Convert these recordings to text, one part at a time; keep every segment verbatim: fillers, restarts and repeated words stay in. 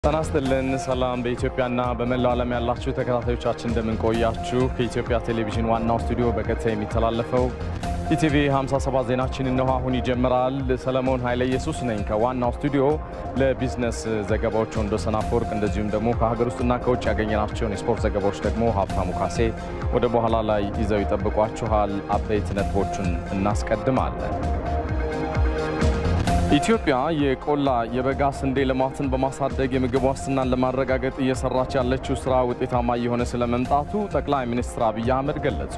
ተናስተልን ሰላም በኢትዮጵያና በመላው ዓለም ያላችሁ ተከታታዮቻችን እንደምን ቆያችሁ ከኢትዮጵያ ቴሌቪዥን ዋናው ስቱዲዮ በቀጥታ የሚተላለፈው ኢቲቪ ሃምሳ ሰባት ዜናችን ነው አሁን ይጀምራል ሰለሞን ኃይለ ኢየሱስ ነኝ ከዋናው ስቱዲዮ ለቢዝነስ ዘገባዎች ወንዶሰን አፈወርቅ እንደዚሁም ደግሞ ከሀገር ውስጥና ከውጭ ያገኘናቸውን የስፖርት ዘገባዎች ደግሞ ሀብታሙ ካሴ ወደ በኋላ ላይ ይዘው ይጠብቋችኋል አፕዴት ነጥቦችን እናስቀድማለን ኢትዮጵያ የቆላ የበጋ ስንዴ ልማትን በማሳደግ የምግብ ዋስትናን ለማረጋገጥ እየሰራች ያለችው ስራ ውጤታማ የሆነ ስለመምጣቱ ጠቅላይ ሚኒስትር አብይ አህመድ ገለጹ።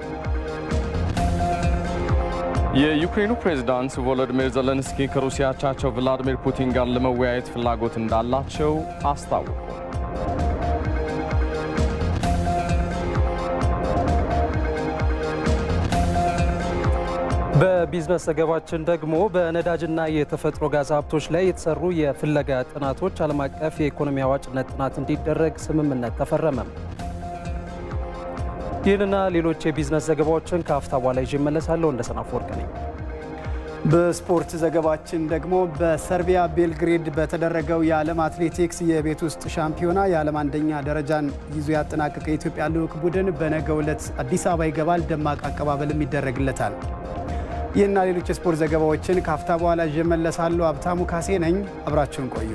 የዩክሬኑ ፕሬዝዳንት ቮሎዲሚር ዜሌንስኪ ከሩሲያ አቻቸው ቭላዲሚር ፑቲን ጋር ለመወያየት ፍላጎት እንዳላቸው አስታወቁ። በቢዝነስ ዘገባችን ደግሞ በነዳጅና የተፈጥሮ ጋዝ ሀብቶች ላይ የተሰሩ የፍለጋ ጥናቶች ዓለም አቀፍ የኢኮኖሚ አዋጭነት ጥናት እንዲደረግ ስምምነት ተፈረመ። ይህንና ሌሎች የቢዝነስ ዘገባዎችን ከአፍታ በኋላ ይዤ እመለሳለሁ። ወንዶሰን አፈወርቅ ነኝ። በስፖርት ዘገባችን ደግሞ በሰርቢያ ቤልግሬድ በተደረገው የዓለም አትሌቲክስ የቤት ውስጥ ሻምፒዮና የዓለም አንደኛ ደረጃን ይዞ ያጠናቀቀ የኢትዮጵያ ልዑክ ቡድን በነገው ዕለት አዲስ አበባ ይገባል። ደማቅ አቀባበልም ይደረግለታል። ይህና ሌሎች የስፖርት ዘገባዎችን ካፍታ በኋላ እመለሳለሁ። ሀብታሙ ካሴ ነኝ። አብራችሁን ቆዩ።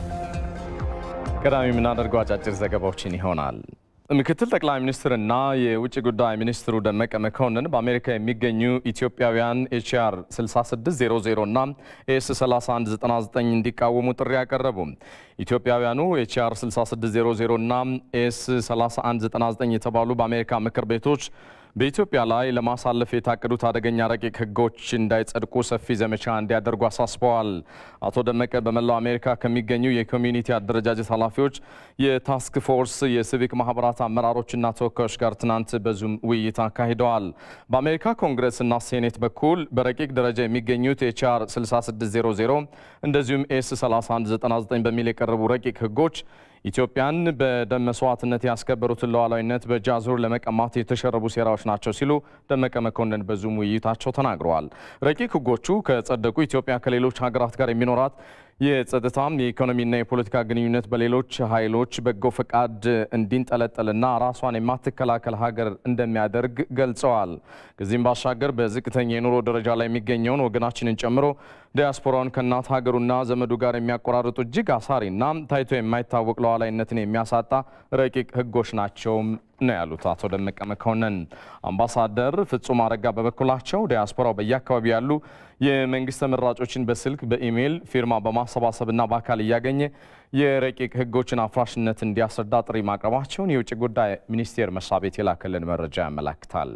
ቀዳሚ የምናደርገው አጫጭር ዘገባዎችን ይሆናል። ምክትል ጠቅላይ ሚኒስትርና የውጭ ጉዳይ ሚኒስትሩ ደመቀ መኮንን በአሜሪካ የሚገኙ ኢትዮጵያውያን ኤችአር ስልሳ ስድስት ዜሮ ዜሮ እና ኤስ ሰላሳ አንድ ዘጠና ዘጠኝ እንዲቃወሙ ጥሪ ያቀረቡ። ኢትዮጵያውያኑ ኤችአር ስልሳ ስድስት ዜሮ ዜሮ እና ኤስ ሰላሳ አንድ ዘጠና ዘጠኝ የተባሉ በአሜሪካ ምክር ቤቶች በኢትዮጵያ ላይ ለማሳለፍ የታቀዱት አደገኛ ረቂቅ ህጎች እንዳይጸድቁ ሰፊ ዘመቻ እንዲያደርጉ አሳስበዋል። አቶ ደመቀ በመላው አሜሪካ ከሚገኙ የኮሚኒቲ አደረጃጀት ኃላፊዎች፣ የታስክ ፎርስ፣ የሲቪክ ማህበራት አመራሮችና ተወካዮች ጋር ትናንት በዙም ውይይት አካሂደዋል። በአሜሪካ ኮንግረስና ሴኔት በኩል በረቂቅ ደረጃ የሚገኙት ኤችአር ስልሳ ስድስት ዜሮ ዜሮ እንደዚሁም ኤስ ሰላሳ አንድ ዘጠና ዘጠኝ በሚል የቀረቡ ረቂቅ ህጎች ኢትዮጵያን በደም መስዋዕትነት ያስከበሩትን ሉዓላዊነት በእጅ አዙር ለመቀማት የተሸረቡ ሴራዎች ናቸው ሲሉ ደመቀ መኮንን በዙም ውይይታቸው ተናግረዋል። ረቂቅ ህጎቹ ከጸደቁ ኢትዮጵያ ከሌሎች ሀገራት ጋር የሚኖራት የጸጥታም የኢኮኖሚና የፖለቲካ ግንኙነት በሌሎች ኃይሎች በጎ ፈቃድ እንዲንጠለጠልና ራሷን የማትከላከል ሀገር እንደሚያደርግ ገልጸዋል። ከዚህም ባሻገር በዝቅተኛ የኑሮ ደረጃ ላይ የሚገኘውን ወገናችንን ጨምሮ ዲያስፖራውን ከእናት ሀገሩና ዘመዱ ጋር የሚያቆራርጡ እጅግ አሳሪና ታይቶ የማይታወቅ ሉዓላዊነትን የሚያሳጣ ረቂቅ ህጎች ናቸው ነው ያሉት አቶ ደመቀ መኮንን። አምባሳደር ፍጹም አረጋ በበኩላቸው ዲያስፖራው በየአካባቢው ያሉ የመንግስት ተመራጮችን በስልክ በኢሜል ፊርማ በማሰባሰብና በአካል እያገኘ የረቂቅ ህጎችን አፍራሽነት እንዲያስረዳ ጥሪ ማቅረባቸውን የውጭ ጉዳይ ሚኒስቴር መስሪያ ቤት የላከልን መረጃ ያመለክታል።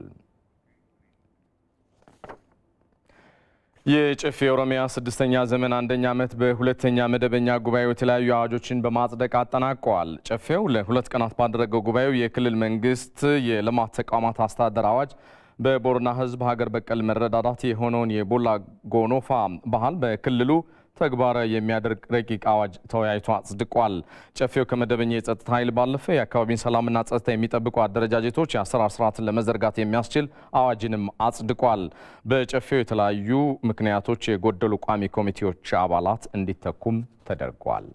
የጨፌ ኦሮሚያ ስድስተኛ ዘመን አንደኛ ዓመት በሁለተኛ መደበኛ ጉባኤው የተለያዩ አዋጆችን በማጽደቅ አጠናቀዋል። ጨፌው ለሁለት ቀናት ባደረገው ጉባኤው የክልል መንግስት የልማት ተቋማት አስተዳደር አዋጅ በቦረና ህዝብ ሀገር በቀል መረዳዳት የሆነውን የቦላ ጎኖፋ ባህል በክልሉ ተግባራዊ የሚያደርግ ረቂቅ አዋጅ ተወያይቶ አጽድቋል። ጨፌው ከመደበኛ የጸጥታ ኃይል ባለፈ የአካባቢን ሰላምና ጸጥታ የሚጠብቁ አደረጃጀቶች የአሰራር ስርዓትን ለመዘርጋት የሚያስችል አዋጅንም አጽድቋል። በጨፌው የተለያዩ ምክንያቶች የጎደሉ ቋሚ ኮሚቴዎች አባላት እንዲተኩም ተደርጓል።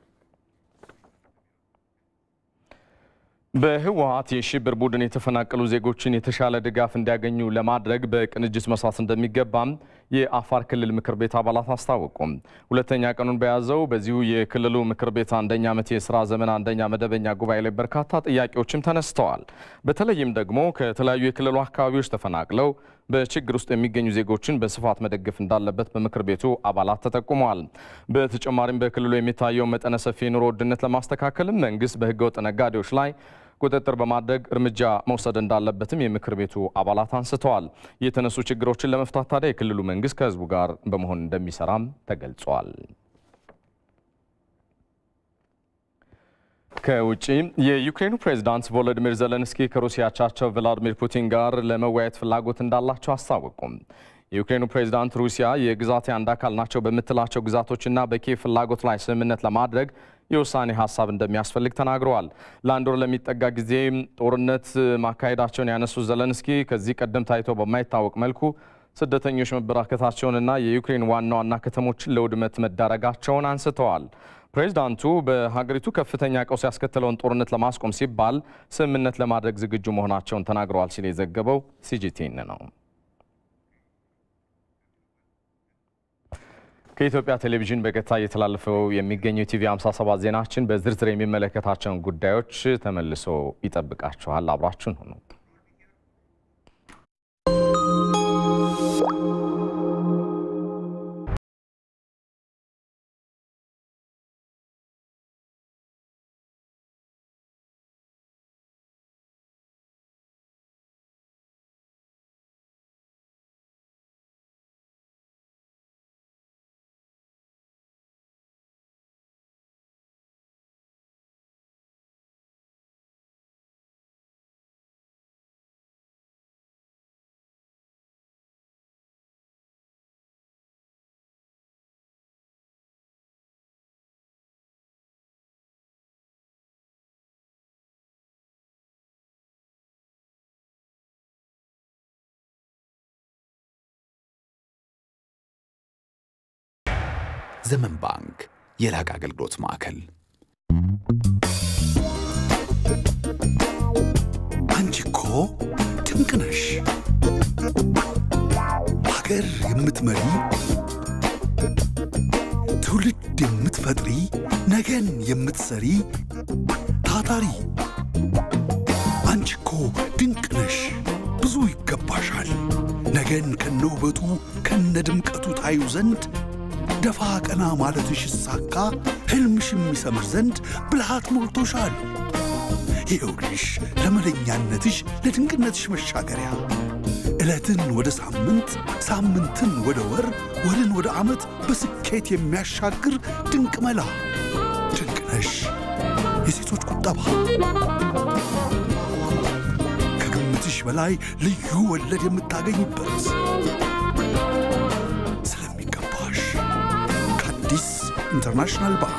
በህወሓት የሽብር ቡድን የተፈናቀሉ ዜጎችን የተሻለ ድጋፍ እንዲያገኙ ለማድረግ በቅንጅት መስራት እንደሚገባም የአፋር ክልል ምክር ቤት አባላት አስታወቁ። ሁለተኛ ቀኑን በያዘው በዚሁ የክልሉ ምክር ቤት አንደኛ ዓመት የሥራ ዘመን አንደኛ መደበኛ ጉባኤ ላይ በርካታ ጥያቄዎችም ተነስተዋል። በተለይም ደግሞ ከተለያዩ የክልሉ አካባቢዎች ተፈናቅለው በችግር ውስጥ የሚገኙ ዜጎችን በስፋት መደገፍ እንዳለበት በምክር ቤቱ አባላት ተጠቁመዋል። በተጨማሪም በክልሉ የሚታየው መጠነ ሰፊ ኑሮ ውድነት ለማስተካከልም መንግስት በህገወጥ ነጋዴዎች ላይ ቁጥጥር በማድረግ እርምጃ መውሰድ እንዳለበትም የምክር ቤቱ አባላት አንስተዋል። የተነሱ ችግሮችን ለመፍታት ታዲያ የክልሉ መንግስት ከህዝቡ ጋር በመሆን እንደሚሰራም ተገልጿል። ከውጪ የዩክሬኑ ፕሬዝዳንት ቮሎዲሚር ዜሌንስኪ ከሩሲያ አቻቸው ቭላዲሚር ፑቲን ጋር ለመወያየት ፍላጎት እንዳላቸው አስታወቁ። የዩክሬኑ ፕሬዝዳንት ሩሲያ የግዛቴ አንድ አካል ናቸው በምትላቸው ግዛቶችና በኪየቭ ፍላጎት ላይ ስምምነት ለማድረግ የውሳኔ ሀሳብ እንደሚያስፈልግ ተናግረዋል። ለአንድ ወር ለሚጠጋ ጊዜ ጦርነት ማካሄዳቸውን ያነሱት ዜሌንስኪ ከዚህ ቀደም ታይቶ በማይታወቅ መልኩ ስደተኞች መበራከታቸውንና የዩክሬን ዋና ዋና ከተሞችን ለውድመት መዳረጋቸውን አንስተዋል። ፕሬዝዳንቱ በሀገሪቱ ከፍተኛ ቀውስ ያስከተለውን ጦርነት ለማስቆም ሲባል ስምምነት ለማድረግ ዝግጁ መሆናቸውን ተናግረዋል ሲል የዘገበው ሲጂቲኤን ነው። ከኢትዮጵያ ቴሌቪዥን በቀጥታ እየተላለፈው የሚገኘው ቲቪ ሃምሳ ሰባት ዜናችን በዝርዝር የሚመለከታቸውን ጉዳዮች ተመልሶ ይጠብቃችኋል። አብራችሁን ሁኑ። ዘመን ባንክ የላቀ አገልግሎት ማዕከል አንቺኮ ድንቅ ነሽ ሀገር የምትመሪ ትውልድ የምትፈጥሪ ነገን የምትሰሪ ታታሪ አንቺኮ ድንቅ ነሽ ብዙ ይገባሻል ነገን ከነውበቱ ከነድምቀቱ ታዩ ዘንድ ደፋ ቀና ማለትሽ ሳካ ህልምሽ የሚሰምር ዘንድ ብልሃት ሞልቶሻል ይኸውልሽ ለመለኛነትሽ ለድንቅነትሽ መሻገሪያ ዕለትን ወደ ሳምንት ሳምንትን ወደ ወር ወርን ወደ ዓመት በስኬት የሚያሻግር ድንቅ መላ ድንቅ ነሽ የሴቶች ቁጠባ ከግምትሽ በላይ ልዩ ወለድ የምታገኝበት International Bank.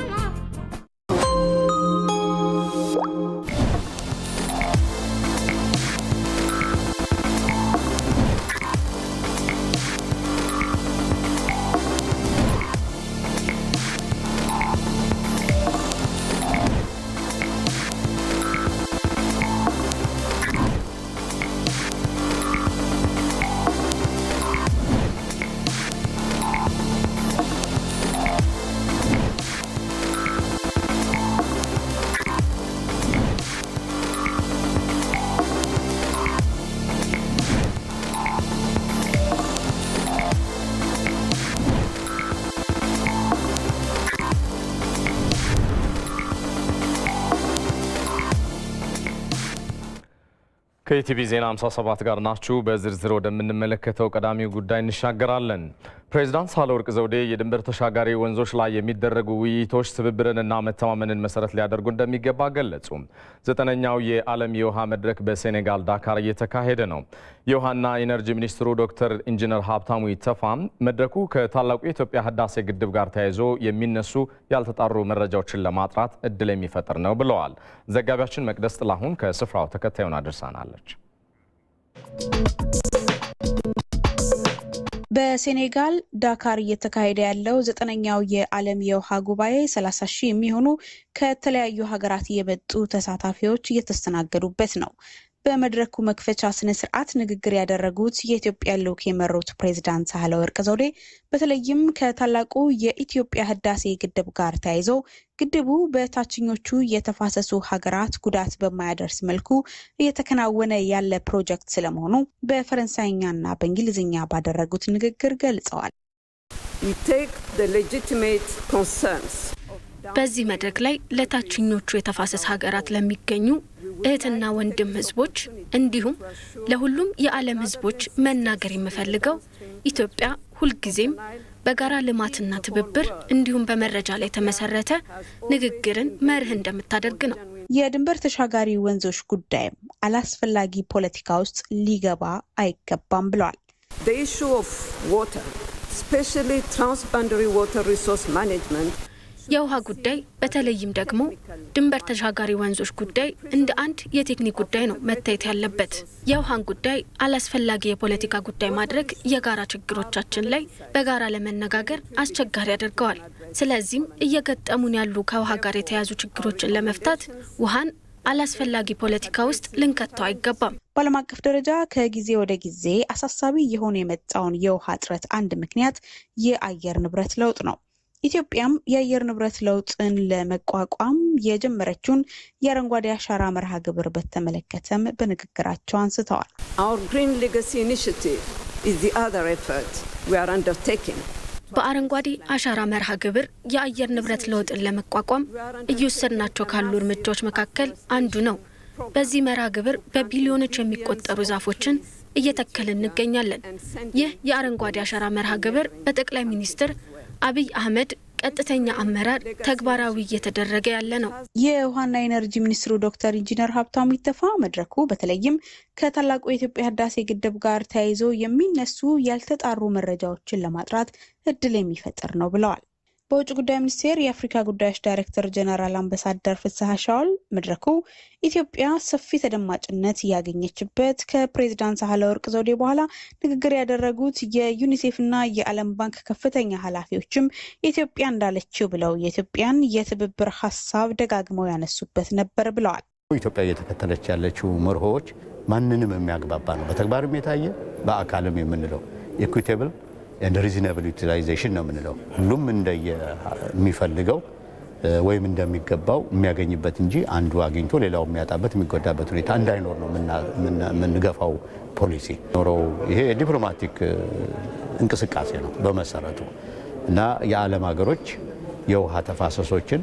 ከኢቲቪ ዜና ሃምሳ ሰባት ጋር ናችሁ። በዝርዝር ወደምንመለከተው ቀዳሚው ጉዳይ እንሻገራለን። ፕሬዝዳንት ሳህለወርቅ ዘውዴ የድንበር ተሻጋሪ ወንዞች ላይ የሚደረጉ ውይይቶች ትብብርንና መተማመንን መሰረት ሊያደርጉ እንደሚገባ ገለጹ። ዘጠነኛው የዓለም የውሃ መድረክ በሴኔጋል ዳካር እየተካሄደ ነው። የውሃና ኢነርጂ ሚኒስትሩ ዶክተር ኢንጂነር ሀብታሙ ኢተፋም መድረኩ ከታላቁ የኢትዮጵያ ህዳሴ ግድብ ጋር ተያይዞ የሚነሱ ያልተጣሩ መረጃዎችን ለማጥራት እድል የሚፈጥር ነው ብለዋል። ዘጋቢያችን መቅደስ ጥላሁን ከስፍራው ተከታዩን አድርሳናለች። በሴኔጋል ዳካር እየተካሄደ ያለው ዘጠነኛው የዓለም የውሃ ጉባኤ ሰላሳ ሺህ የሚሆኑ ከተለያዩ ሀገራት የመጡ ተሳታፊዎች እየተስተናገዱበት ነው። በመድረኩ መክፈቻ ስነ ስርዓት ንግግር ያደረጉት የኢትዮጵያ ልዑክ የመሩት ፕሬዝዳንት ሳህለወርቅ ዘውዴ በተለይም ከታላቁ የኢትዮጵያ ህዳሴ ግድብ ጋር ተያይዞ ግድቡ በታችኞቹ የተፋሰሱ ሀገራት ጉዳት በማያደርስ መልኩ እየተከናወነ ያለ ፕሮጀክት ስለመሆኑ በፈረንሳይኛና በእንግሊዝኛ ባደረጉት ንግግር ገልጸዋል። በዚህ መድረክ ላይ ለታችኞቹ የተፋሰስ ሀገራት ለሚገኙ እህትና ወንድም ህዝቦች እንዲሁም ለሁሉም የዓለም ህዝቦች መናገር የምፈልገው ኢትዮጵያ ሁልጊዜም በጋራ ልማትና ትብብር እንዲሁም በመረጃ ላይ ተመሰረተ ንግግርን መርህ እንደምታደርግ ነው። የድንበር ተሻጋሪ ወንዞች ጉዳይም አላስፈላጊ ፖለቲካ ውስጥ ሊገባ አይገባም ብለዋል። The issue of water, especially transboundary water resource management የውሃ ጉዳይ በተለይም ደግሞ ድንበር ተሻጋሪ ወንዞች ጉዳይ እንደ አንድ የቴክኒክ ጉዳይ ነው መታየት ያለበት። የውሃን ጉዳይ አላስፈላጊ የፖለቲካ ጉዳይ ማድረግ የጋራ ችግሮቻችን ላይ በጋራ ለመነጋገር አስቸጋሪ ያደርገዋል። ስለዚህም እየገጠሙን ያሉ ከውሃ ጋር የተያዙ ችግሮችን ለመፍታት ውሃን አላስፈላጊ ፖለቲካ ውስጥ ልንከተው አይገባም። በዓለም አቀፍ ደረጃ ከጊዜ ወደ ጊዜ አሳሳቢ የሆነ የመጣውን የውሃ እጥረት አንድ ምክንያት የአየር ንብረት ለውጥ ነው። ኢትዮጵያም የአየር ንብረት ለውጥን ለመቋቋም የጀመረችውን የአረንጓዴ አሻራ መርሃ ግብር በተመለከተም በንግግራቸው አንስተዋል። Our Green Legacy Initiative is the other effort we are undertaking. በአረንጓዴ አሻራ መርሃ ግብር የአየር ንብረት ለውጥን ለመቋቋም እየወሰድናቸው ካሉ እርምጃዎች መካከል አንዱ ነው። በዚህ መርሃ ግብር በቢሊዮኖች የሚቆጠሩ ዛፎችን እየተከልን እንገኛለን። ይህ የአረንጓዴ አሻራ መርሃ ግብር በጠቅላይ ሚኒስትር አብይ አህመድ ቀጥተኛ አመራር ተግባራዊ እየተደረገ ያለ ነው። የውሃና ኢነርጂ ሚኒስትሩ ዶክተር ኢንጂነር ሀብታሙ ኢተፋ መድረኩ በተለይም ከታላቁ የኢትዮጵያ ህዳሴ ግድብ ጋር ተያይዞ የሚነሱ ያልተጣሩ መረጃዎችን ለማጥራት እድል የሚፈጥር ነው ብለዋል። በውጭ ጉዳይ ሚኒስቴር የአፍሪካ ጉዳዮች ዳይሬክተር ጀነራል አምባሳደር ፍስሐ ሻውል መድረኩ ኢትዮጵያ ሰፊ ተደማጭነት ያገኘችበት ከፕሬዝዳንት ሳህለወርቅ ዘውዴ በኋላ ንግግር ያደረጉት የዩኒሴፍና የዓለም ባንክ ከፍተኛ ኃላፊዎችም ኢትዮጵያ እንዳለችው ብለው የኢትዮጵያን የትብብር ሐሳብ ደጋግመው ያነሱበት ነበር ብለዋል። ኢትዮጵያ እየተከተለች ያለችው መርሆች ማንንም የሚያግባባ ነው። በተግባርም የታየ በአካልም የምንለው ኢኩዊቴብል and reasonable utilization ነው ምንለው። ሁሉም እንደየ የሚፈልገው ወይም እንደሚገባው የሚያገኝበት እንጂ አንዱ አግኝቶ ሌላው የሚያጣበት የሚጎዳበት ሁኔታ እንዳይኖር ነው ምንገፋው ፖሊሲ ኖረው። ይሄ ዲፕሎማቲክ እንቅስቃሴ ነው በመሰረቱ እና የዓለም ሀገሮች የውሃ ተፋሰሶችን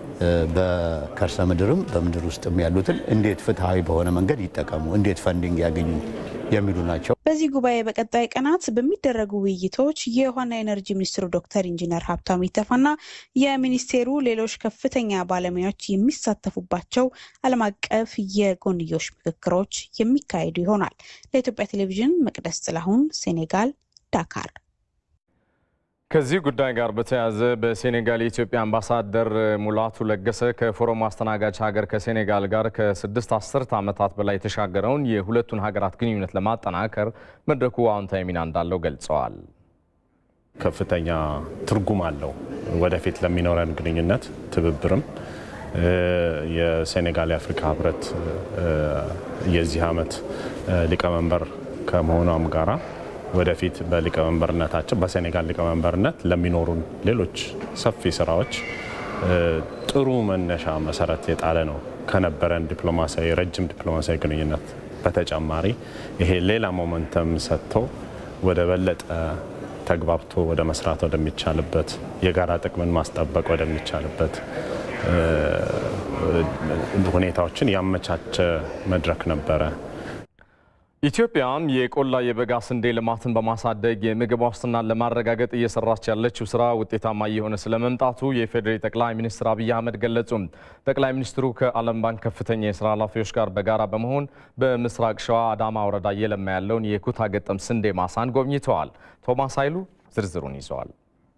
በከርሰ ምድርም በምድር ውስጥም ያሉትን እንዴት ፍትሃዊ በሆነ መንገድ ይጠቀሙ፣ እንዴት ፈንዲንግ ያገኙ የሚሉ ናቸው። በዚህ ጉባኤ በቀጣይ ቀናት በሚደረጉ ውይይቶች የውሃና ኢነርጂ ሚኒስትሩ ዶክተር ኢንጂነር ሀብታሙ ኢተፋና የሚኒስቴሩ ሌሎች ከፍተኛ ባለሙያዎች የሚሳተፉባቸው ዓለም አቀፍ የጎንዮሽ ምክክሮች የሚካሄዱ ይሆናል። ለኢትዮጵያ ቴሌቪዥን መቅደስ ጥላሁን፣ ሴኔጋል ዳካር። ከዚህ ጉዳይ ጋር በተያያዘ በሴኔጋል የኢትዮጵያ አምባሳደር ሙላቱ ለገሰ ከፎረሙ አስተናጋጅ ሀገር ከሴኔጋል ጋር ከስድስት አስርት ዓመታት በላይ የተሻገረውን የሁለቱን ሀገራት ግንኙነት ለማጠናከር መድረኩ አዎንታዊ ሚና እንዳለው ገልጸዋል። ከፍተኛ ትርጉም አለው ወደፊት ለሚኖረን ግንኙነት ትብብርም። የሴኔጋል የአፍሪካ ህብረት የዚህ ዓመት ሊቀመንበር ከመሆኗም ጋራ ወደፊት በሊቀመንበርነታችን በሴኔጋል ሊቀመንበርነት ለሚኖሩን ሌሎች ሰፊ ስራዎች ጥሩ መነሻ መሰረት የጣለ ነው። ከነበረን ዲፕሎማሲያዊ ረጅም ዲፕሎማሲያዊ ግንኙነት በተጨማሪ ይሄ ሌላ ሞመንተም ሰጥቶ ወደ በለጠ ተግባብቶ ወደ መስራት ወደሚቻልበት የጋራ ጥቅምን ማስጠበቅ ወደሚቻልበት ሁኔታዎችን ያመቻቸ መድረክ ነበረ። ኢትዮጵያም የቆላ የበጋ ስንዴ ልማትን በማሳደግ የምግብ ዋስትናን ለማረጋገጥ እየሰራች ያለችው ስራ ውጤታማ እየሆነ ስለመምጣቱ የፌዴራል ጠቅላይ ሚኒስትር አብይ አህመድ ገለጹ። ጠቅላይ ሚኒስትሩ ከዓለም ባንክ ከፍተኛ የስራ ኃላፊዎች ጋር በጋራ በመሆን በምስራቅ ሸዋ አዳማ ወረዳ እየለማ ያለውን የኩታ ገጠም ስንዴ ማሳን ጎብኝተዋል። ቶማስ ኃይሉ ዝርዝሩን ይዘዋል።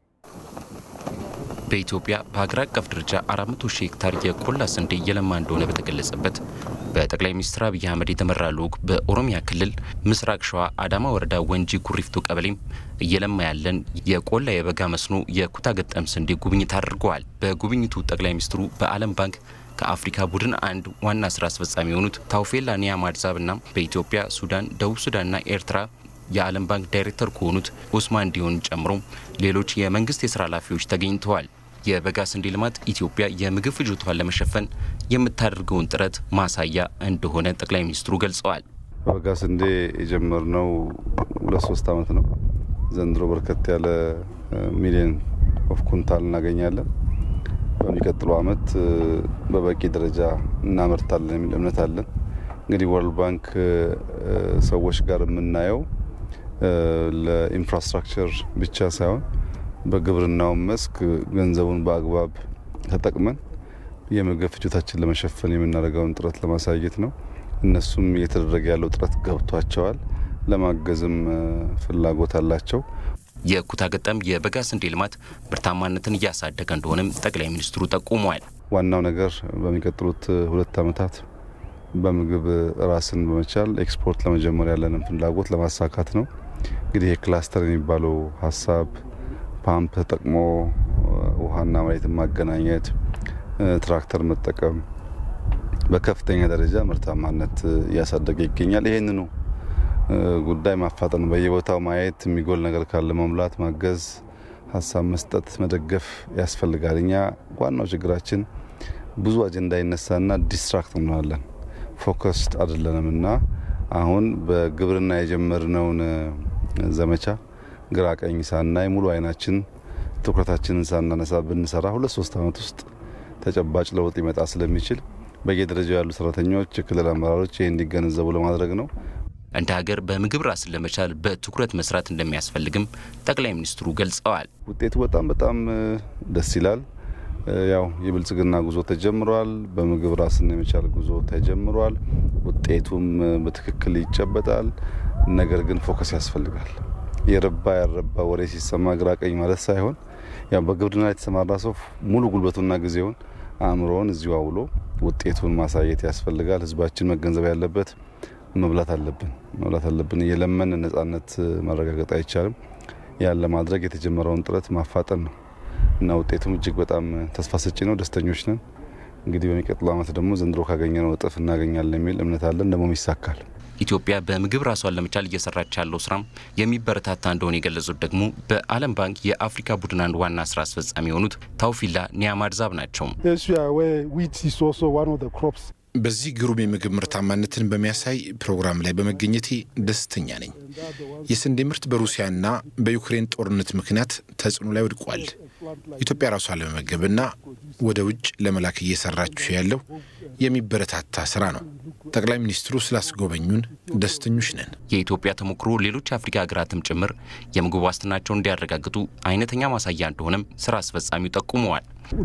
በኢትዮጵያ በሀገር አቀፍ ደረጃ አራት መቶ ሺህ ሄክታር የቆላ ስንዴ እየለማ እንደሆነ በተገለጸበት በጠቅላይ ሚኒስትር አብይ አህመድ የተመራ ልዑክ በኦሮሚያ ክልል ምስራቅ ሸዋ አዳማ ወረዳ ወንጂ ኩሪፍቱ ቀበሌም እየለማ ያለን የቆላ የበጋ መስኖ የኩታ ገጠም ስንዴ ጉብኝት አድርገዋል። በጉብኝቱ ጠቅላይ ሚኒስትሩ በዓለም ባንክ ከአፍሪካ ቡድን አንድ ዋና ስራ አስፈጻሚ የሆኑት ታውፌላ ኒያማድዛብና በኢትዮጵያ፣ ሱዳን፣ ደቡብ ሱዳንና ኤርትራ የዓለም ባንክ ዳይሬክተር ከሆኑት ኡስማን ዲዮን ጨምሮ ሌሎች የመንግስት የስራ ኃላፊዎች ተገኝተዋል። የበጋ ስንዴ ልማት ኢትዮጵያ የምግብ ፍጆታዋን ለመሸፈን የምታደርገውን ጥረት ማሳያ እንደሆነ ጠቅላይ ሚኒስትሩ ገልጸዋል። በበጋ ስንዴ የጀመርነው ሁለት ሶስት ዓመት ነው። ዘንድሮ በርከት ያለ ሚሊዮን ኦፍ ኩንታል እናገኛለን። በሚቀጥለው ዓመት በበቂ ደረጃ እናመርታለን የሚል እምነት አለን። እንግዲህ ወርልድ ባንክ ሰዎች ጋር የምናየው ለኢንፍራስትራክቸር ብቻ ሳይሆን በግብርናው መስክ ገንዘቡን በአግባብ ተጠቅመን የምግብ ፍጆታችን ለመሸፈን የምናደርገውን ጥረት ለማሳየት ነው። እነሱም እየተደረገ ያለው ጥረት ገብቷቸዋል፣ ለማገዝም ፍላጎት አላቸው። የኩታ ገጠም የበጋ ስንዴ ልማት ምርታማነትን እያሳደገ እንደሆነም ጠቅላይ ሚኒስትሩ ጠቁመዋል። ዋናው ነገር በሚቀጥሉት ሁለት ዓመታት በምግብ ራስን በመቻል ኤክስፖርት ለመጀመር ያለንን ፍላጎት ለማሳካት ነው። እንግዲህ የክላስተር የሚባለው ሀሳብ ፓምፕ ተጠቅሞ ውሃና መሬትን ማገናኘት፣ ትራክተር መጠቀም በከፍተኛ ደረጃ ምርታማነት እያሳደገ ይገኛል። ይሄንኑ ጉዳይ ማፋጠን፣ በየቦታው ማየት፣ የሚጎል ነገር ካለ መሙላት፣ ማገዝ፣ ሀሳብ መስጠት፣ መደገፍ ያስፈልጋል። እኛ ዋናው ችግራችን ብዙ አጀንዳ ይነሳና ዲስትራክት እንሆናለን፣ ፎከስድ አይደለንምና አሁን በግብርና የጀመርነውን ዘመቻ ግራ ቀኝ ሳናይ ሙሉ አይናችን ትኩረታችንን ሳናነሳ ብንሰራ ሁለት ሶስት ዓመት ውስጥ ተጨባጭ ለውጥ ይመጣ ስለሚችል በየደረጃው ያሉ ሰራተኞች፣ የክልል አመራሮች ይሄን እንዲገነዘቡ ለማድረግ ነው። እንደ ሀገር በምግብ ራስን ለመቻል በትኩረት መስራት እንደሚያስፈልግም ጠቅላይ ሚኒስትሩ ገልጸዋል። ውጤቱ በጣም በጣም ደስ ይላል። ያው የብልጽግና ጉዞ ተጀምሯል። በምግብ ራስን የመቻል ጉዞ ተጀምሯል። ውጤቱም በትክክል ይጨበጣል። ነገር ግን ፎከስ ያስፈልጋል። የረባ ያረባ ወሬ ሲሰማ ግራ ቀኝ ማለት ሳይሆን ያው በግብርና የተሰማራ ሰው ሙሉ ጉልበቱና ጊዜውን አእምሮውን እዚሁ አውሎ ውጤቱን ማሳየት ያስፈልጋል። ህዝባችን መገንዘብ ያለበት መብላት አለብን መብላት አለብን የለመን ነጻነት ማረጋገጥ አይቻልም። ያን ለማድረግ የተጀመረውን ጥረት ማፋጠን ነው እና ውጤቱም እጅግ በጣም ተስፋ ሰጪ ነው። ደስተኞች ነን። እንግዲህ በሚቀጥለው ዓመት ደግሞ ዘንድሮ ካገኘነው እጥፍ እናገኛለን የሚል እምነት አለን። ደግሞ ይሳካል። ኢትዮጵያ በምግብ ራሷን ለመቻል እየሰራች ያለው ስራም የሚበረታታ እንደሆነ የገለጹት ደግሞ በዓለም ባንክ የአፍሪካ ቡድን አንድ ዋና ስራ አስፈጻሚ የሆኑት ታውፊላ ኒያማድዛብ ናቸው። በዚህ ግሩም የምግብ ምርታማነትን በሚያሳይ ፕሮግራም ላይ በመገኘቴ ደስተኛ ነኝ። የስንዴ ምርት በሩሲያና በዩክሬን ጦርነት ምክንያት ተጽዕኖ ላይ ወድቋል። ኢትዮጵያ ራሷን ለመመገብና ወደ ውጭ ለመላክ እየሰራችው ያለው የሚበረታታ ስራ ነው። ጠቅላይ ሚኒስትሩ ስላስጎበኙን ደስተኞች ነን። የኢትዮጵያ ተሞክሮ ሌሎች የአፍሪካ ሀገራትም ጭምር የምግብ ዋስትናቸውን እንዲያረጋግጡ አይነተኛ ማሳያ እንደሆነም ስራ አስፈጻሚው ጠቁመዋል።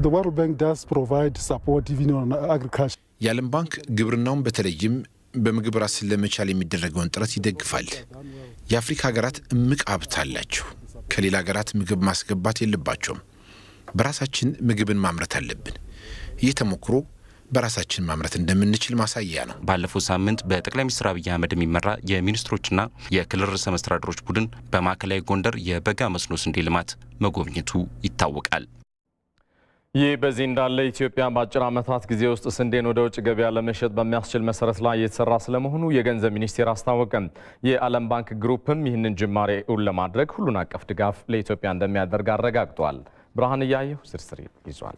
የዓለም ባንክ ግብርናውን በተለይም በምግብ ራስን ለመቻል የሚደረገውን ጥረት ይደግፋል። የአፍሪካ ሀገራት እምቅ ሀብት አላቸው። ከሌላ ሀገራት ምግብ ማስገባት የለባቸውም። በራሳችን ምግብን ማምረት አለብን። ይህ ተሞክሮ በራሳችን ማምረት እንደምንችል ማሳያ ነው። ባለፈው ሳምንት በጠቅላይ ሚኒስትር አብይ አህመድ የሚመራ የሚኒስትሮችና የክልል ርዕሰ መስተዳድሮች ቡድን በማዕከላዊ ጎንደር የበጋ መስኖ ስንዴ ልማት መጎብኘቱ ይታወቃል። ይህ በዚህ እንዳለ ኢትዮጵያ በአጭር ዓመታት ጊዜ ውስጥ ስንዴን ወደ ውጭ ገበያ ለመሸጥ በሚያስችል መሰረት ላይ የተሰራ ስለመሆኑ የገንዘብ ሚኒስቴር አስታወቀ። የዓለም ባንክ ግሩፕም ይህንን ጅማሬውን ለማድረግ ሁሉን አቀፍ ድጋፍ ለኢትዮጵያ እንደሚያደርግ አረጋግጧል። ብርሃን እያየሁ ዝርዝር ይዟል።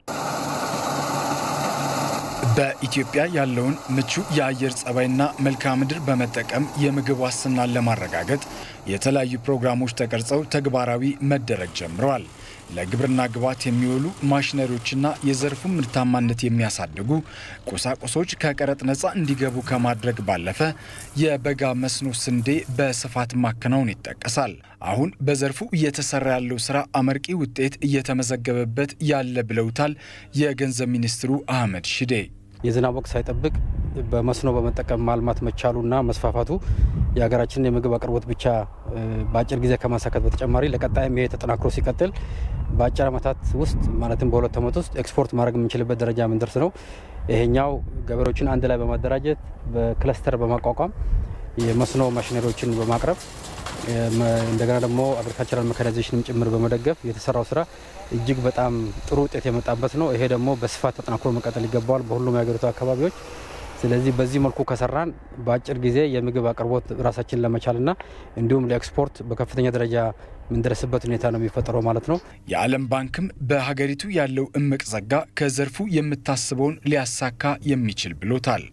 በኢትዮጵያ ያለውን ምቹ የአየር ጸባይና መልክዓ ምድር በመጠቀም የምግብ ዋስትናን ለማረጋገጥ የተለያዩ ፕሮግራሞች ተቀርጸው ተግባራዊ መደረግ ጀምረዋል። ለግብርና ግብዓት የሚውሉ ማሽነሪዎችና የዘርፉ ምርታማነት የሚያሳድጉ ቁሳቁሶች ከቀረጥ ነፃ እንዲገቡ ከማድረግ ባለፈ የበጋ መስኖ ስንዴ በስፋት ማከናወን ይጠቀሳል። አሁን በዘርፉ እየተሰራ ያለው ስራ አመርቂ ውጤት እየተመዘገበበት ያለ ብለውታል የገንዘብ ሚኒስትሩ አህመድ ሺዴ። የዝናብ ወቅት ሳይጠብቅ በመስኖ በመጠቀም ማልማት መቻሉና መስፋፋቱ የሀገራችንን የምግብ አቅርቦት ብቻ በአጭር ጊዜ ከማሳካት በተጨማሪ ለቀጣይም ይሄ ተጠናክሮ ሲቀጥል በአጭር ዓመታት ውስጥ ማለትም በሁለት ዓመት ውስጥ ኤክስፖርት ማድረግ የምንችልበት ደረጃ ምንደርስ ነው። ይሄኛው ገበሬዎችን አንድ ላይ በማደራጀት በክለስተር በማቋቋም የመስኖ ማሽነሪዎችን በማቅረብ እንደገና ደግሞ አግሪካልቸራል ሜካናይዜሽንም ጭምር በመደገፍ የተሰራው ስራ እጅግ በጣም ጥሩ ውጤት የመጣበት ነው። ይሄ ደግሞ በስፋት ተጠናክሮ መቀጠል ይገባዋል በሁሉም የሀገሪቱ አካባቢዎች። ስለዚህ በዚህ መልኩ ከሰራን በአጭር ጊዜ የምግብ አቅርቦት ራሳችን ለመቻልና እንዲሁም ለኤክስፖርት በከፍተኛ ደረጃ ምንደርስበት ሁኔታ ነው የሚፈጠረው ማለት ነው። የዓለም ባንክም በሀገሪቱ ያለው እምቅ ጸጋ ከዘርፉ የምታስበውን ሊያሳካ የሚችል ብሎታል።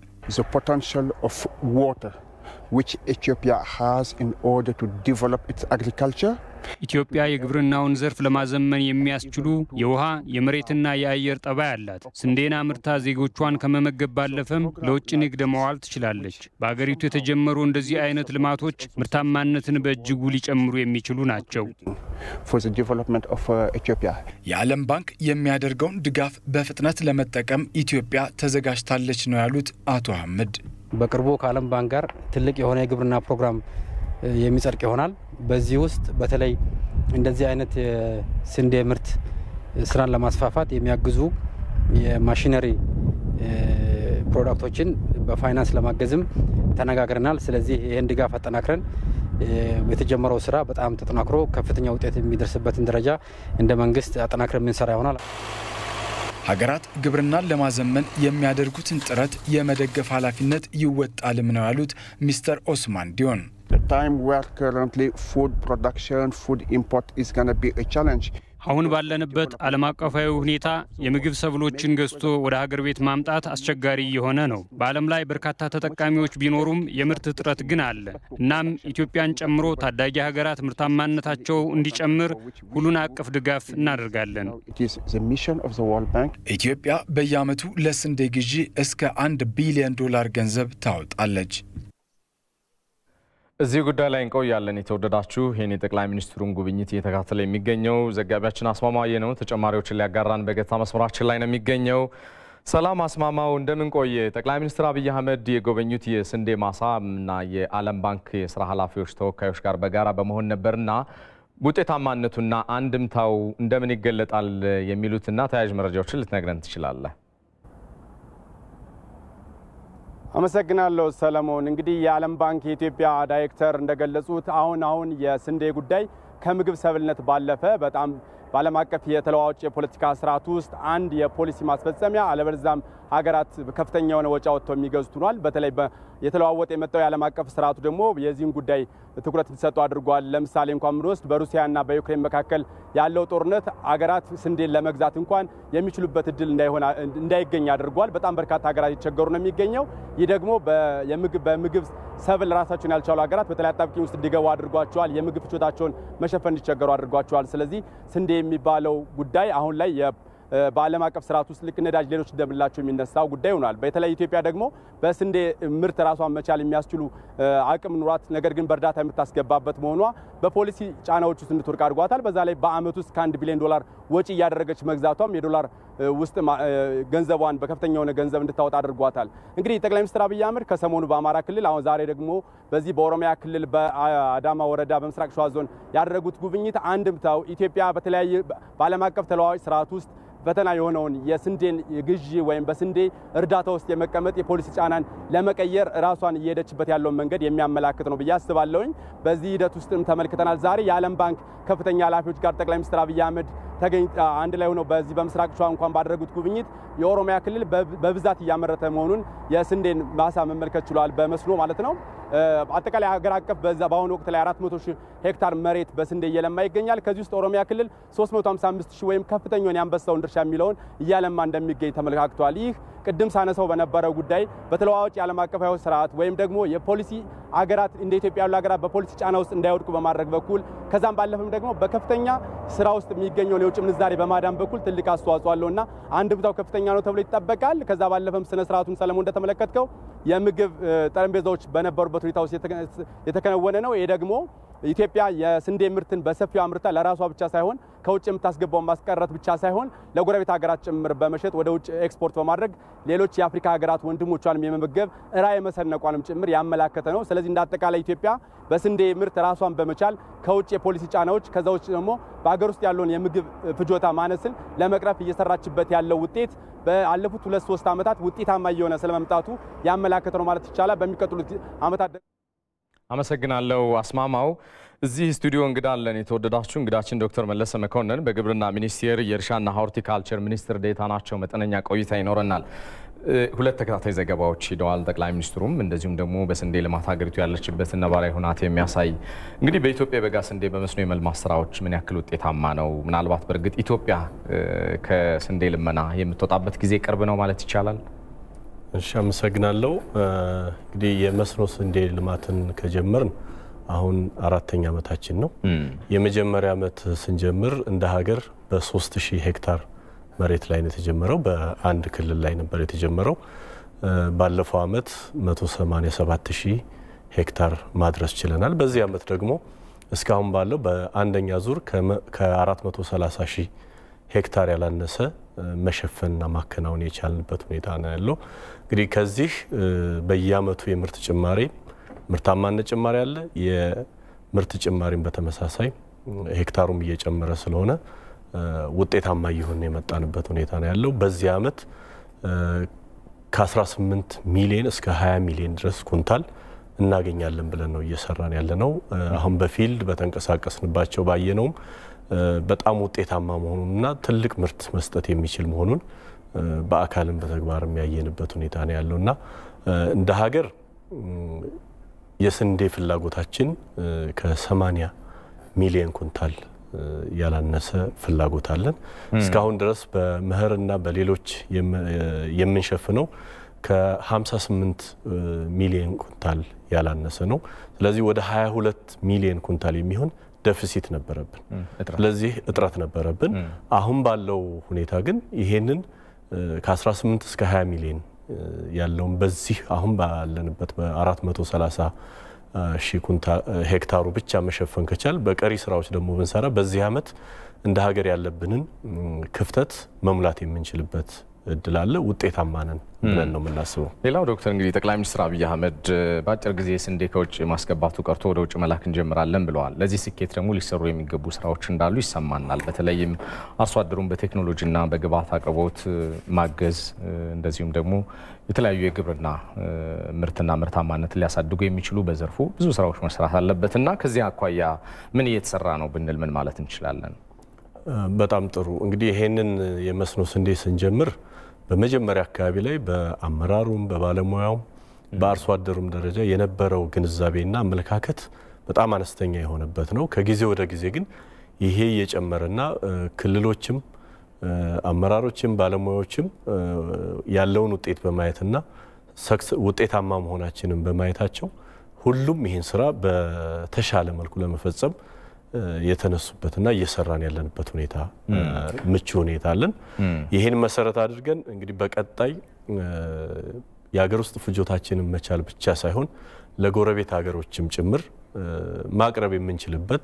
which Ethiopia has in order to develop its agriculture. ኢትዮጵያ የግብርናውን ዘርፍ ለማዘመን የሚያስችሉ የውሃ የመሬትና የአየር ጠባይ አላት። ስንዴና ምርታ ዜጎቿን ከመመገብ ባለፈም ለውጭ ንግድ መዋል ትችላለች። በአገሪቱ የተጀመሩ እንደዚህ አይነት ልማቶች ምርታማነትን በእጅጉ ሊጨምሩ የሚችሉ ናቸው። For the development of uh, Ethiopia. የዓለም ባንክ የሚያደርገውን ድጋፍ በፍጥነት ለመጠቀም ኢትዮጵያ ተዘጋጅታለች ነው ያሉት አቶ አህመድ። በቅርቡ ከዓለም ባንክ ጋር ትልቅ የሆነ የግብርና ፕሮግራም የሚጸድቅ ይሆናል። በዚህ ውስጥ በተለይ እንደዚህ አይነት የስንዴ ምርት ስራን ለማስፋፋት የሚያግዙ የማሽነሪ ፕሮዳክቶችን በፋይናንስ ለማገዝም ተነጋግረናል። ስለዚህ ይህን ድጋፍ አጠናክረን የተጀመረው ስራ በጣም ተጠናክሮ ከፍተኛ ውጤት የሚደርስበትን ደረጃ እንደ መንግስት አጠናክረን የምንሰራ ይሆናል። ሀገራት ግብርናን ለማዘመን የሚያደርጉትን ጥረት የመደገፍ ኃላፊነት ይወጣልም ነው ያሉት ሚስተር ኦስማን ዲዮን። The time where currently food production, food import is going to be a challenge. አሁን ባለንበት ዓለም አቀፋዊ ሁኔታ የምግብ ሰብሎችን ገዝቶ ወደ ሀገር ቤት ማምጣት አስቸጋሪ የሆነ ነው። በዓለም ላይ በርካታ ተጠቃሚዎች ቢኖሩም የምርት እጥረት ግን አለ። እናም ኢትዮጵያን ጨምሮ ታዳጊ ሀገራት ምርታማነታቸው እንዲጨምር ሁሉን አቀፍ ድጋፍ እናደርጋለን። ኢትዮጵያ በየዓመቱ ለስንዴ ግዢ እስከ አንድ ቢሊዮን ዶላር ገንዘብ ታወጣለች። እዚህ ጉዳይ ላይ እንቆያለን። የተወደዳችሁ ይሄን የጠቅላይ ሚኒስትሩን ጉብኝት እየተከታተለ የሚገኘው ዘጋቢያችን አስማማው ነው። ተጨማሪዎችን ሊያጋራን በገታ መስመራችን ላይ ነው የሚገኘው። ሰላም አስማማው፣ እንደምን ቆየ? ጠቅላይ ሚኒስትር አብይ አህመድ የጎበኙት የስንዴ ማሳ እና የዓለም ባንክ የስራ ኃላፊዎች ተወካዮች ጋር በጋራ በመሆን ነበርና ውጤታማነቱና አንድምታው እንደምን ይገለጣል የሚሉትና ተያያዥ መረጃዎችን ልትነግረን ትችላለህ? አመሰግናለሁ ሰለሞን። እንግዲህ የዓለም ባንክ የኢትዮጵያ ዳይሬክተር እንደገለጹት አሁን አሁን የስንዴ ጉዳይ ከምግብ ሰብልነት ባለፈ በጣም በዓለም አቀፍ የተለዋዋጭ የፖለቲካ ስርዓት ውስጥ አንድ የፖሊሲ ማስፈጸሚያ አለበለዚያም ሀገራት ከፍተኛ የሆነ ወጪ አውጥተው የሚገዙት ሆኗል። በተለይ የተለዋወጠ የመጣው የዓለም አቀፍ ስርዓቱ ደግሞ የዚህን ጉዳይ ትኩረት እንዲሰጡ አድርጓል። ለምሳሌ እንኳን ብንወስድ በሩሲያና በዩክሬን መካከል ያለው ጦርነት ሀገራት ስንዴን ለመግዛት እንኳን የሚችሉበት እድል እንዳይገኝ አድርጓል። በጣም በርካታ ሀገራት እየተቸገሩ ነው የሚገኘው። ይህ ደግሞ በምግብ ሰብል ራሳቸውን ያልቻሉ ሀገራት በተለይ አጣብቂኝ ውስጥ እንዲገቡ አድርጓቸዋል። የምግብ ፍጆታቸውን መሸፈን እንዲቸገሩ አድርጓቸዋል። ስለዚህ ስንዴ የሚባለው ጉዳይ አሁን ላይ በዓለም አቀፍ ስርዓት ውስጥ ልክ ነዳጅ ሌሎች እንደምላቸው የሚነሳው ጉዳይ ሆኗል። በተለይ ኢትዮጵያ ደግሞ በስንዴ ምርት ራሷን መቻል የሚያስችሉ አቅም ኑሯት ነገር ግን በእርዳታ የምታስገባበት መሆኗ በፖሊሲ ጫናዎች ውስጥ እንድትወድቅ አድርጓታል። በዛ ላይ በአመት ውስጥ ከአንድ ቢሊዮን ዶላር ወጪ እያደረገች መግዛቷም የዶላር ውስጥ ገንዘቧን በከፍተኛ የሆነ ገንዘብ እንድታወጣ አድርጓታል። እንግዲህ ጠቅላይ ሚኒስትር አብይ አህመድ ከሰሞኑ በአማራ ክልል አሁን ዛሬ ደግሞ በዚህ በኦሮሚያ ክልል በአዳማ ወረዳ በምስራቅ ሸዋ ዞን ያደረጉት ጉብኝት አንድምታው ኢትዮጵያ በተለያየ በዓለም አቀፍ ተለዋዋጭ ስርዓት ውስጥ ፈተና የሆነውን የስንዴን ግዢ ወይም በስንዴ እርዳታ ውስጥ የመቀመጥ የፖሊሲ ጫናን ለመቀየር ራሷን እየሄደችበት ያለውን መንገድ የሚያመላክት ነው ብዬ አስባለሁኝ። በዚህ ሂደት ውስጥም ተመልክተናል። ዛሬ የዓለም ባንክ ከፍተኛ ኃላፊዎች ጋር ጠቅላይ ሚኒስትር አብይ አህመድ ተገኝተው አንድ ላይ ሆነው በዚህ በምስራቅ ሸዋ እንኳን ባደረጉት ጉብኝት የኦሮሚያ ክልል በብዛት እያመረተ መሆኑን የስንዴን ማሳ መመልከት ችሏል፣ በመስኖ ማለት ነው። አጠቃላይ ሀገር አቀፍ በዛ በአሁኑ ወቅት ላይ አራት መቶ ሺህ ሄክታር መሬት በስንዴ እየለማ ይገኛል። ከዚህ ውስጥ ኦሮሚያ ክልል ሶስት መቶ ሃምሳ አምስት ሺህ ወይም ከፍተኛውን ያንበሳውን ድርሻ የሚለውን እያለማ እንደሚገኝ ተመልክቷል። ይህ ቅድም ሳነሳው በነበረው ጉዳይ በተለዋዋጭ የዓለም አቀፋዊ ስርዓት ወይም ደግሞ የፖሊሲ አገራት እንደ ኢትዮጵያ ያሉ አገራት በፖሊሲ ጫና ውስጥ እንዳይወድቁ በማድረግ በኩል ከዛም ባለፈም ደግሞ በከፍተኛ ስራ ውስጥ የሚገኘውን የውጭ ምንዛሬ በማዳን በኩል ትልቅ አስተዋጽኦ አለውና አንድምታው ከፍተኛ ነው ተብሎ ይጠበቃል። ከዛ ባለፈም ስነ ስርዓቱን ሰለሞን እንደተመለከተው የምግብ ጠረጴዛዎች በነበሩበት ሁኔታ ውስጥ የተከናወነ ነው። ይሄ ደግሞ ኢትዮጵያ የስንዴ ምርትን በሰፊው አምርታ ለራሷ ብቻ ሳይሆን ከውጭ የምታስገባው ማስቀረት ብቻ ሳይሆን ለጎረቤት ሀገራት ጭምር በመሸጥ ወደ ውጭ ኤክስፖርት በማድረግ ሌሎች የአፍሪካ ሀገራት ወንድሞቿንም የመመገብ ራዕይ መሰነቋንም ጭምር ያመላከተ ነው። ስለዚህ እንደ አጠቃላይ ኢትዮጵያ በስንዴ ምርት ራሷን በመቻል ከውጭ የፖሊሲ ጫናዎች ከዛ ውጭ ደግሞ በሀገር ውስጥ ያለውን የምግብ ፍጆታ ማነስን ለመቅረፍ እየሰራችበት ያለው ውጤት በአለፉት ሁለት ሶስት ዓመታት ውጤታማ እየሆነ ስለመምጣቱ ያመላከተ ነው ማለት ይቻላል። በሚቀጥሉት ዓመታት አመሰግናለሁ አስማማው። እዚህ ስቱዲዮ እንግዳ አለን። የተወደዳችሁ እንግዳችን ዶክተር መለሰ መኮንን በግብርና ሚኒስቴር የእርሻና ሆርቲካልቸር ሚኒስትር ዴኤታ ናቸው። መጠነኛ ቆይታ ይኖረናል። ሁለት ተከታታይ ዘገባዎች ሂደዋል። ጠቅላይ ሚኒስትሩም እንደዚሁም ደግሞ በስንዴ ልማት ሀገሪቱ ያለችበትን ነባራዊ ሁኔታ የሚያሳይ እንግዲህ በኢትዮጵያ የበጋ ስንዴ በመስኖ የመልማት ስራዎች ምን ያክል ውጤታማ ነው? ምናልባት በእርግጥ ኢትዮጵያ ከስንዴ ልመና የምትወጣበት ጊዜ ቅርብ ነው ማለት ይቻላል? እሺ፣ አመሰግናለሁ። እንግዲህ የመስኖ ስንዴ ልማትን ከጀመርን አሁን አራተኛ ዓመታችን ነው። የመጀመሪያ ዓመት ስንጀምር እንደ ሀገር በሶስት ሺህ ሄክታር መሬት ላይ ነው የተጀመረው። በአንድ ክልል ላይ ነበር የተጀመረው። ባለፈው ዓመት መቶ ሰማንያ ሰባት ሺህ ሄክታር ማድረስ ችለናል። በዚህ ዓመት ደግሞ እስካሁን ባለው በአንደኛ ዙር ከአራት መቶ ሰላሳ ሺህ ሄክታር ያላነሰ መሸፈንና ማከናወን የቻልንበት ሁኔታ ነው ያለው። እንግዲህ ከዚህ በየዓመቱ የምርት ጭማሪ ምርታማነት ጭማሪ አለ። የምርት ጭማሪን በተመሳሳይ ሄክታሩም እየጨመረ ስለሆነ ውጤታማ እየሆነ የመጣንበት ሁኔታ ነው ያለው። በዚህ ዓመት ከ18 ሚሊዮን እስከ ሃያ ሚሊዮን ድረስ ኩንታል እናገኛለን ብለን ነው እየሰራን ያለነው። አሁን በፊልድ በተንቀሳቀስንባቸው ባየነውም በጣም ውጤታማ መሆኑንና ትልቅ ምርት መስጠት የሚችል መሆኑን በአካልም በተግባርም ያየንበት ሁኔታ ነው ያለውና እንደ ሀገር የስንዴ ፍላጎታችን ከ80 ሚሊዮን ኩንታል ያላነሰ ፍላጎት አለን። እስካሁን ድረስ በመኸርና በሌሎች የምንሸፍነው ከ58 ሚሊዮን ኩንታል ያላነሰ ነው። ስለዚህ ወደ ሃያ ሁለት ሚሊዮን ኩንታል የሚሆን ደፊሲት ነበረብን። ስለዚህ እጥረት ነበረብን። አሁን ባለው ሁኔታ ግን ይሄንን ከ18 እስከ ሃያ ሚሊዮን ያለውን በዚህ አሁን ባለንበት በ430 ሺህ ኩንታል ሄክታሩ ብቻ መሸፈን ከቻል በቀሪ ስራዎች ደግሞ ብንሰራ በዚህ ዓመት እንደ ሀገር ያለብንን ክፍተት መሙላት የምንችልበት እድል አለ። ውጤታማ ነን ብለን ነው የምናስበው። ሌላው ዶክተር እንግዲህ ጠቅላይ ሚኒስትር አብይ አህመድ በአጭር ጊዜ ስንዴ ከውጭ ማስገባቱ ቀርቶ ወደ ውጭ መላክ እንጀምራለን ብለዋል። ለዚህ ስኬት ደግሞ ሊሰሩ የሚገቡ ስራዎች እንዳሉ ይሰማናል። በተለይም አርሶ አደሩን በቴክኖሎጂና በግብዓት አቅርቦት ማገዝ እንደዚሁም ደግሞ የተለያዩ የግብርና ምርትና ምርታማነትን ሊያሳድጉ የሚችሉ በዘርፉ ብዙ ስራዎች መስራት አለበትና ከዚህ አኳያ ምን እየተሰራ ነው ብንል ምን ማለት እንችላለን? በጣም ጥሩ። እንግዲህ ይሄንን የመስኖ ስንዴ ስንጀምር በመጀመሪያ አካባቢ ላይ በአመራሩም በባለሙያውም በአርሶ አደሩም ደረጃ የነበረው ግንዛቤና አመለካከት በጣም አነስተኛ የሆነበት ነው። ከጊዜ ወደ ጊዜ ግን ይሄ እየጨመረና ክልሎችም አመራሮችም ባለሙያዎችም ያለውን ውጤት በማየትና ውጤታማ መሆናችንን በማየታቸው ሁሉም ይህን ስራ በተሻለ መልኩ ለመፈጸም የተነሱበትና እየሰራን ያለንበት ሁኔታ ምቹ ሁኔታ አለን። ይሄን መሰረት አድርገን እንግዲህ በቀጣይ የሀገር ውስጥ ፍጆታችንን መቻል ብቻ ሳይሆን ለጎረቤት ሀገሮችም ጭምር ማቅረብ የምንችልበት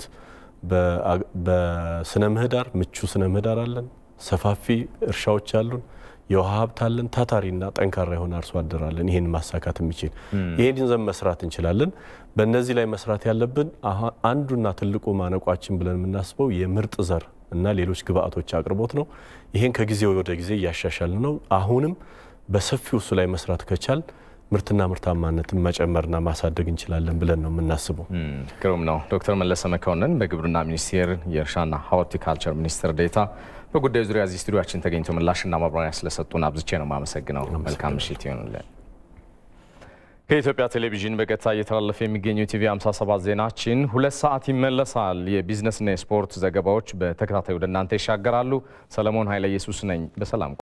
በስነ ምህዳር ምቹ ስነ ምህዳር አለን። ሰፋፊ እርሻዎች አሉን። የውሃ ሀብት አለን። ታታሪና ጠንካራ የሆነ አርሶ አደር አለን። ይሄን ማሳካት የሚችል ይሄን ዘም መስራት እንችላለን። በእነዚህ ላይ መስራት ያለብን አንዱና ትልቁ ማነቋችን ብለን የምናስበው የምርጥ ዘር እና ሌሎች ግብአቶች አቅርቦት ነው። ይሄን ከጊዜ ወደ ጊዜ እያሻሻልን ነው። አሁንም በሰፊው እሱ ላይ መስራት ከቻል ምርትና ምርታማነትን መጨመርና ማሳደግ እንችላለን ብለን ነው የምናስበው። ግሩም ነው። ዶክተር መለሰ መኮንን በግብርና ሚኒስቴር የእርሻና ሆርቲካልቸር ሚኒስትር ዴኤታ በጉዳዩ ዙሪያ እዚህ ስቱዲዮአችን ተገኝቶ ምላሽና ማብራሪያ ስለሰጡን አብዝቼ ነው የማመሰግነው። መልካም ምሽት ይሁንልን። ከኢትዮጵያ ቴሌቪዥን በቀጥታ እየተላለፈ የሚገኘው ቲቪ ሃምሳ ሰባት ዜናችን ሁለት ሰዓት ይመለሳል። የቢዝነስና የስፖርት ዘገባዎች በተከታታይ ወደ እናንተ ይሻገራሉ። ሰለሞን ኃይለ ኢየሱስ ነኝ። በሰላም